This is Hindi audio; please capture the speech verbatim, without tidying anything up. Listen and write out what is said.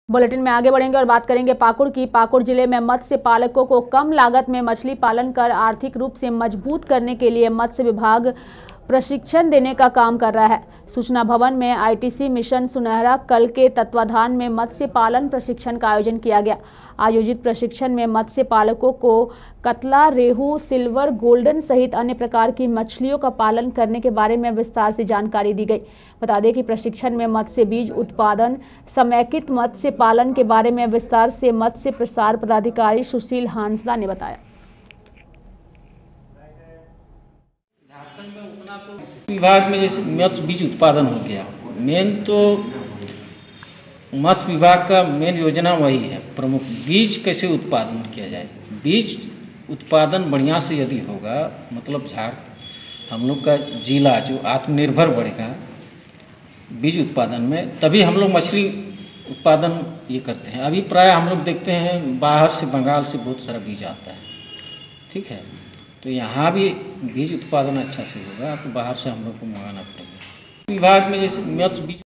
बुलेटिन में आगे बढ़ेंगे और बात करेंगे पाकुड़ की। पाकुड़ जिले में मत्स्य पालकों को कम लागत में मछली पालन कर आर्थिक रूप से मजबूत करने के लिए मत्स्य विभाग प्रशिक्षण देने का काम कर रहा है। सूचना भवन में आईटीसी मिशन सुनहरा कल के तत्वाधान में मत्स्य पालन प्रशिक्षण का आयोजन किया गया। आयोजित प्रशिक्षण में मत्स्य पालकों को कतला, रेहू, सिल्वर, गोल्डन सहित अन्य प्रकार की मछलियों का पालन करने के बारे में विस्तार से जानकारी दी गई। बता दें कि प्रशिक्षण में मत्स्य बीज उत्पादन, समेकित मत्स्य पालन के बारे में विस्तार से मत्स्य प्रसार पदाधिकारी सुशील हांसदा ने बताया। विभाग में जैसे मत्स्य बीज उत्पादन हो गया, मेन तो मत्स्य विभाग का मेन योजना वही है, प्रमुख बीज कैसे उत्पादन किया जाए। बीज उत्पादन बढ़िया से यदि होगा, मतलब झार हम लोग का जिला जो आत्मनिर्भर बढ़ेगा बीज उत्पादन में, तभी हम लोग मछली उत्पादन ये करते हैं। अभी प्राय हम लोग देखते हैं बाहर से, बंगाल से बहुत सारा बीज आता है, ठीक है। तो यहाँ भी बीज उत्पादन अच्छा से होगा तो बाहर से हम लोग को मंगाना पड़ेगा। विभाग में जैसे मत्स्य बीज